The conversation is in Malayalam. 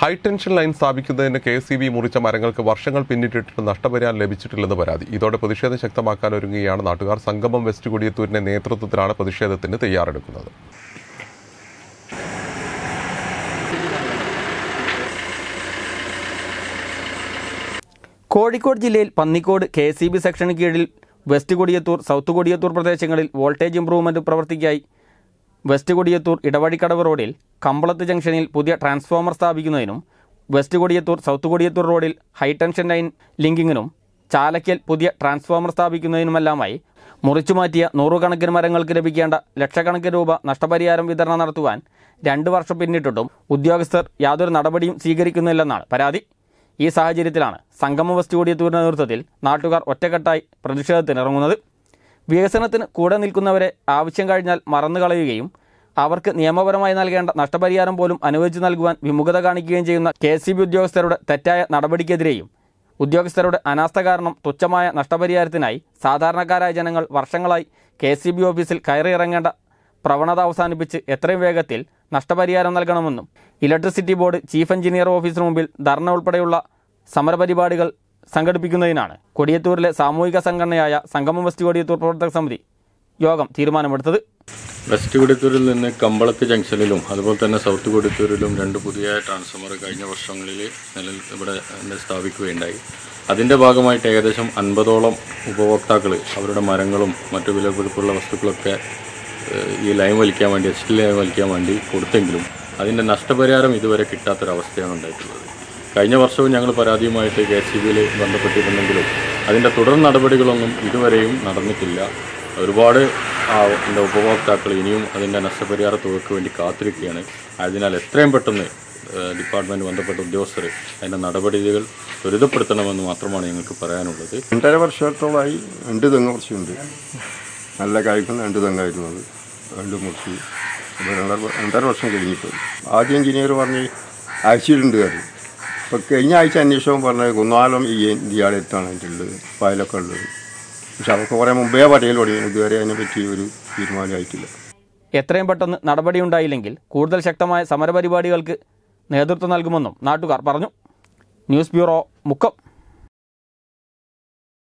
ഹൈടെൻഷൻ ലൈൻ സ്ഥാപിക്കുന്നതിന് KSEB മുറിച്ച മരങ്ങൾക്ക് വർഷങ്ങൾ പിന്നിട്ടിട്ട് നഷ്ടപരിഹാരം ലഭിച്ചിട്ടില്ലെന്ന് പരാതി. ഇതോടെ പ്രതിഷേധം ശക്തമാക്കാൻ ഒരുങ്ങുകയാണ് നാട്ടുകാർ. സംഗമം വെസ്റ്റ് കൊടിയത്തൂരിന്റെ നേതൃത്വത്തിലാണ് പ്രതിഷേധത്തിന് തയ്യാറെടുക്കുന്നത്. കോഴിക്കോട് ജില്ലയിൽ പന്നിക്കോട് KSEB സെക്ഷന് കീഴിൽ വെസ്റ്റ് കൊടിയത്തൂർ, സൗത്ത് കൊടിയത്തൂർ പ്രദേശങ്ങളിൽ വോൾട്ടേജ് ഇംപ്രൂവ്മെന്റ് പ്രവർത്തിക്കായി വെസ്റ്റ് കൊടിയത്തൂർ ഇടവഴിക്കടവ് റോഡിൽ കമ്പളത്ത് ജംഗ്ഷനിൽ പുതിയ ട്രാൻസ്ഫോമർ സ്ഥാപിക്കുന്നതിനും വെസ്റ്റ് കൊടിയത്തൂർ, സൗത്ത് കൊടിയത്തൂർ റോഡിൽ ഹൈടെൻഷൻ ലൈൻ ലിങ്കിങ്ങിനും ചാലയ്ക്കൽ പുതിയ ട്രാൻസ്ഫോമർ സ്ഥാപിക്കുന്നതിനുമെല്ലാമായി മുറിച്ചുമാറ്റിയ നൂറുകണക്കിന് മരങ്ങൾക്ക് ലഭിക്കേണ്ട ലക്ഷക്കണക്കിന് രൂപ നഷ്ടപരിഹാരം വിതരണം നടത്തുവാൻ 2 വർഷം പിന്നിട്ടിട്ടും ഉദ്യോഗസ്ഥർ യാതൊരു നടപടിയും സ്വീകരിക്കുന്നില്ലെന്നാണ് പരാതി. ഈ സാഹചര്യത്തിലാണ് സംഗമം വെസ്റ്റ് കൊടിയത്തൂരിന്റെ നേതൃത്വത്തിൽ നാട്ടുകാർ ഒറ്റക്കെട്ടായി പ്രതിഷേധത്തിനിറങ്ങുന്നത്. വികസനത്തിന് കൂടെ നിൽക്കുന്നവരെ ആവശ്യം കഴിഞ്ഞാൽ മറന്നു കളയുകയും അവർക്ക് നിയമപരമായി നൽകേണ്ട നഷ്ടപരിഹാരം പോലും അനുവദിച്ചു നൽകുവാൻ വിമുഖത കാണിക്കുകയും ചെയ്യുന്ന KSEB ഉദ്യോഗസ്ഥരുടെ തെറ്റായ നടപടിക്കെതിരെയും ഉദ്യോഗസ്ഥരുടെ അനാസ്ഥ കാരണം തുച്ഛമായ നഷ്ടപരിഹാരത്തിനായി സാധാരണക്കാരായ ജനങ്ങൾ വർഷങ്ങളായി KSEB ഓഫീസിൽ കയറിയിറങ്ങേണ്ട പ്രവണത അവസാനിപ്പിച്ച് എത്രയും വേഗത്തിൽ നഷ്ടപരിഹാരം നൽകണമെന്നും ഇലക്ട്രിസിറ്റി ബോർഡ് ചീഫ് എഞ്ചിനീയർ ഓഫീസിന് മുമ്പിൽ ധർണ ഉൾപ്പെടെയുള്ള സമരപരിപാടികൾ സംഘടിപ്പിക്കുന്നതിനാണ് കൊടിയത്തൂരിലെ സാമൂഹിക സംഘടനയായ സംഗമം വെസ്റ്റ് കൊടിയത്തൂർ പ്രവർത്തക സമിതി യോഗം തീരുമാനമെടുത്തത്. വെസ്റ്റ് കൊടിയത്തൂരിൽ നിന്ന് കമ്പളത്ത് ജംഗ്ഷനിലും അതുപോലെ തന്നെ സൗത്ത് കൊടിയത്തൂരിലും 2 പുതിയ ട്രാൻസ്ഫോമർ കഴിഞ്ഞ വർഷങ്ങളിൽ ഇവിടെ സ്ഥാപിക്കുകയുണ്ടായി. അതിൻ്റെ ഭാഗമായിട്ട് ഏകദേശം 50ഓളം ഉപഭോക്താക്കൾ അവരുടെ മരങ്ങളും മറ്റു വിലപിടിപ്പുള്ള വസ്തുക്കളൊക്കെ ഈ ലൈൻ വലിക്കാൻ വേണ്ടി, HT ലൈൻ വലിക്കാൻ വേണ്ടി കൊടുത്തെങ്കിലും അതിൻ്റെ നഷ്ടപരിഹാരം ഇതുവരെ കിട്ടാത്തൊരവസ്ഥയാണ് ഉണ്ടായിട്ടുള്ളത്. കഴിഞ്ഞ വർഷവും ഞങ്ങൾ പരാതിയുമായിട്ട് KSEBയിൽ ബന്ധപ്പെട്ടിരുന്നെങ്കിലും അതിൻ്റെ തുടർ നടപടികളൊന്നും ഇതുവരെയും നടന്നിട്ടില്ല. ഒരുപാട് ഉപഭോക്താക്കൾ ഇനിയും അതിൻ്റെ നഷ്ടപരിഹാര തുകയ്ക്ക് വേണ്ടി കാത്തിരിക്കുകയാണ്. അതിനാൽ എത്രയും പെട്ടെന്ന് ഡിപ്പാർട്ട്മെൻറ്റ് ബന്ധപ്പെട്ട ഉദ്യോഗസ്ഥർ അതിൻ്റെ നടപടികൾ ത്വരിതപ്പെടുത്തണമെന്ന് മാത്രമാണ് ഞങ്ങൾക്ക് പറയാനുള്ളത്. 2.5 വർഷത്തോളമായി 2 തെങ്ങ് മുറിച്ചുണ്ട്. നല്ല കായ്ക്കുന്ന 2 തെങ്ങായിരുന്നത് 2 മുറിച്ച് 2.5 വർഷം കഴിഞ്ഞിപ്പോൾ ആദ്യം എഞ്ചിനീയർ പറഞ്ഞ് അയച്ചിട്ടുണ്ട് കാര്യം. ഇപ്പോൾ കഴിഞ്ഞ ആഴ്ച അന്വേഷണം പറഞ്ഞത് കുന്നാലം ഇയാളെത്താണ് അതിൻ്റെയുള്ളത്, ഫയലൊക്കെ ഉള്ളത്. പക്ഷെ അതൊക്കെ കുറേ മുമ്പേ പട്ടികയിൽ തുടങ്ങി. ഇതുവരെ അതിനെപ്പറ്റി ഒരു തീരുമാനമായിട്ടില്ല. എത്രയും പെട്ടെന്ന് നടപടിയുണ്ടായില്ലെങ്കിൽ കൂടുതൽ ശക്തമായ സമരപരിപാടികൾക്ക് നേതൃത്വം നൽകുമെന്നും നാട്ടുകാർ പറഞ്ഞു. News bureau, Mukkam.